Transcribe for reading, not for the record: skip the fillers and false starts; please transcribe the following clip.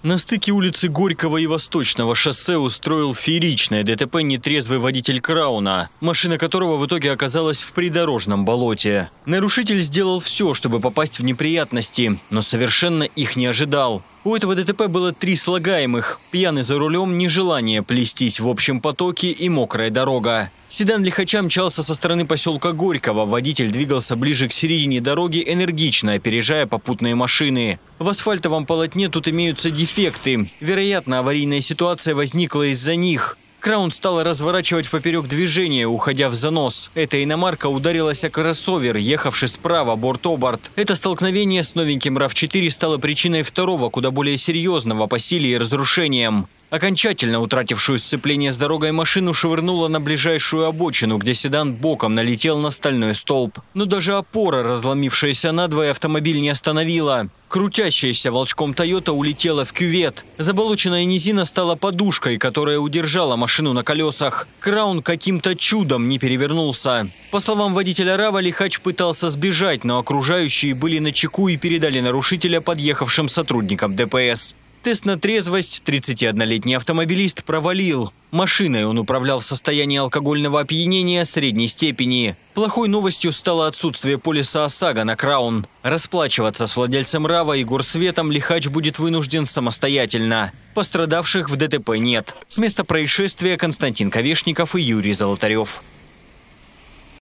На стыке улицы Горького и Восточного шоссе устроил фееричное ДТП нетрезвый водитель Крауна, машина которого в итоге оказалась в придорожном болоте. Нарушитель сделал все, чтобы попасть в неприятности, но совершенно их не ожидал. У этого ДТП было 3 слагаемых: пьяный за рулем, нежелание плестись в общем потоке и мокрая дорога. Седан лихача мчался со стороны поселка Горького, водитель двигался ближе к середине дороги, энергично опережая попутные машины. В асфальтовом полотне тут имеются дефекты. Вероятно, аварийная ситуация возникла из-за них. Краун стал разворачивать поперек движения, уходя в занос. Эта иномарка ударилась о кроссовер, ехавший справа борт-оборт. Это столкновение с новеньким RAV4 стало причиной второго, куда более серьезного по силе и разрушениям. Окончательно утратившую сцепление с дорогой машину швырнуло на ближайшую обочину, где седан боком налетел на стальной столб. Но даже опора, разломившаяся надвое, автомобиль не остановила. Крутящаяся волчком Тойота улетела в кювет. Заболоченная низина стала подушкой, которая удержала машину на колесах. Краун каким-то чудом не перевернулся. По словам водителя Рава, лихач пытался сбежать, но окружающие были начеку и передали нарушителя подъехавшим сотрудникам ДПС. Тест на трезвость 31-летний автомобилист провалил. Машиной он управлял в состоянии алкогольного опьянения средней степени. Плохой новостью стало отсутствие полиса ОСАГО на Краун. Расплачиваться с владельцем Рава и горсветом лихач будет вынужден самостоятельно. Пострадавших в ДТП нет. С места происшествия Константин Ковешников и Юрий Золотарев.